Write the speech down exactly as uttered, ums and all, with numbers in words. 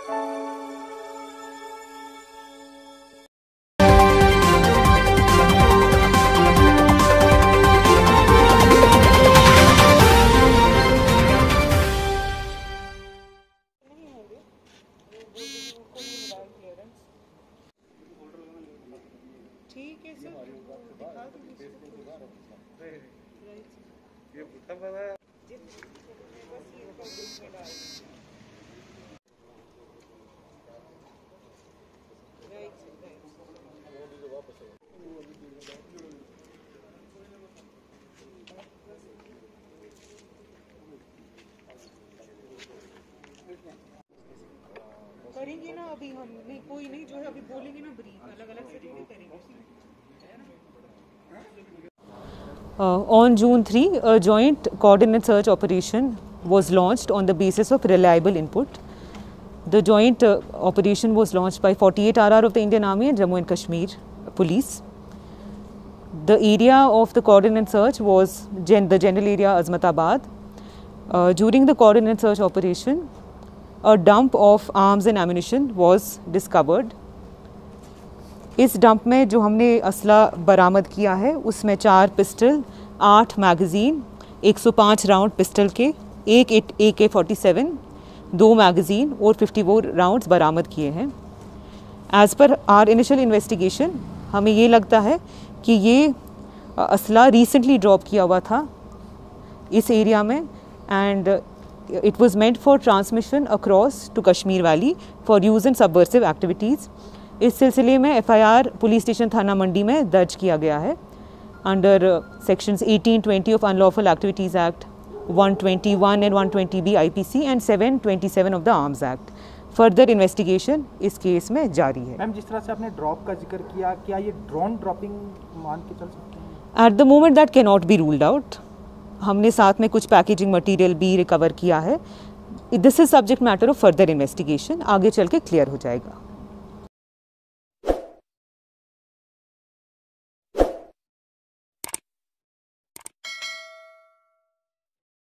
ठीक है सर, दिखा दीजिए ये बुट्टा पता है बस ये पब्लिक में डाल राइट राइट वापस करेंगे ना अभी हम नहीं, कोई नहीं जो है अभी बोलेंगे ना ब्रीफ अलग अलग से थोड़ी करेंगे। Uh, on June third, a joint coordinate search operation was launched on the basis of reliable input. The joint uh, operation was launched by forty-eight R R of the Indian Army and Jammu and Kashmir Police. The area of the coordinate search was gen the general area Azmatabad. Uh, during the coordinate search operation, a dump of arms and ammunition was discovered. इस dump में जो हमने असला बरामद किया है उसमें चार पिस्टल, आठ मैगज़ीन, एक सौ पाँच राउंड पिस्टल के, एक ए के फोर्टी सेवन, दो मैगज़ीन और चौवन राउंड्स बरामद किए हैं। As per are initial investigation हमें ये लगता है कि ये असला रिसेंटली ड्रॉप किया हुआ था इस एरिया में and it was meant for transmission across to Kashmir valley for use in subversive activities. इस सिलसिले में F I R police station थाना मंडी में दर्ज किया गया है under sections eighteen twenty of unlawful activities act, one twenty one and one twenty B I P C and seven twenty seven of the arms act. Further investigation इस case में जारी है। मैम, जिस तरह से आपने ड्रॉप का जिक्र किया, क्या ये ड्रोन ड्रॉपिंग मान के चल सकते हैं? At the moment that can not be ruled out. हमने साथ में कुछ पैकेजिंग मटीरियल भी रिकवर किया है। This is subject matter of further investigation, आगे चल के क्लियर हो जाएगा।